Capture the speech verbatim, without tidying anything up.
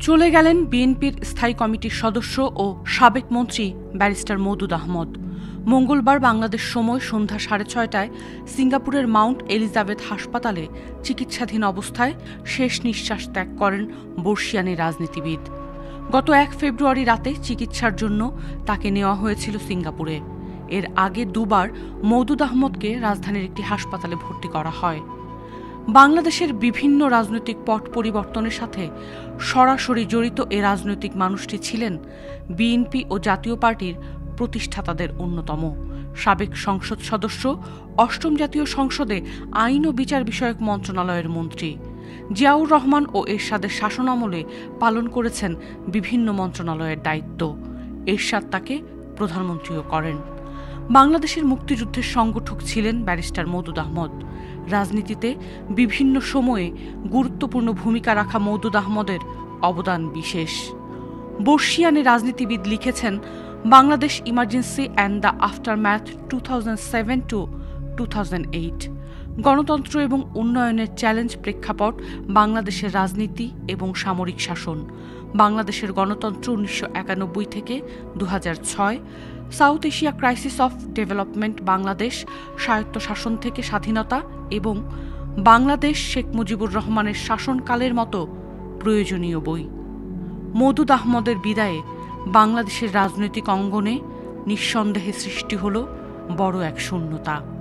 চলে গেলেন বিএনপির স্থায়ী কমিটির সদস্য ও সাবেক মন্ত্রী ব্যারিস্টার মওদুদ আহমদ। মঙ্গলবার বাংলাদেশ সময় সন্ধ্যা সাড়ে ছয়টায় সিঙ্গাপুরের মাউন্ট এলিজাবেথ হাসপাতালে চিকিৎসাধীন অবস্থায় শেষ নিঃশ্বাস ত্যাগ করেন বর্ষিয়ানী রাজনীতিবিদ। গত এক ফেব্রুয়ারি রাতে চিকিৎসার জন্য তাকে নেওয়া হয়েছিল সিঙ্গাপুরে। এর আগে দুবার মওদুদ আহমদকে রাজধানীর একটি হাসপাতালে ভর্তি করা হয়। বাংলাদেশের বিভিন্ন রাজনৈতিক পট পরিবর্তনের সাথে সরাসরি জড়িত এ রাজনৈতিক মানুষটি ছিলেন বিএনপি ও জাতীয় পার্টির প্রতিষ্ঠাতাদের অন্যতম। সাবেক সংসদ সদস্য, অষ্টম জাতীয় সংসদে আইন ও বিচার বিষয়ক মন্ত্রণালয়ের মন্ত্রী। জিয়াউর রহমান ও এরশাদের শাসনামলে পালন করেছেন বিভিন্ন মন্ত্রণালয়ের দায়িত্ব। এরশাদ তাকে প্রধানমন্ত্রীও করেন। বাংলাদেশের মুক্তিযুদ্ধের সংগঠক ছিলেন ব্যারিস্টার মওদুদ আহমদ। রাজনীতিতে বিভিন্ন সময়ে গুরুত্বপূর্ণ ভূমিকা রাখা মওদুদ আহমদের অবদান বিশেষ। বর্ষিয়ানী রাজনীতিবিদ লিখেছেন, Bangladesh emergency and the aftermath two thousand seven to two thousand eight, গণতন্ত্র এবং উন্নয়নের চ্যালেঞ্জ প্রেক্ষাপট, বাংলাদেশের রাজনীতি এবং সামরিক শাসন, বাংলাদেশের গণতন্ত্র উনিশশো একানব্বই থেকে দু হাজার ছয়, South Asia crisis of development, Bangladesh স্বায়ত্তশাসন থেকে স্বাধীনতা এবং বাংলাদেশ শেখ মুজিবুর রহমানের শাসনকালের মতো প্রয়োজনীয় বই। মওদুদ আহমদের বিদায়ে বাংলাদেশের রাজনৈতিক অঙ্গনে নিঃসন্দেহে সৃষ্টি হল বড় এক শূন্যতা।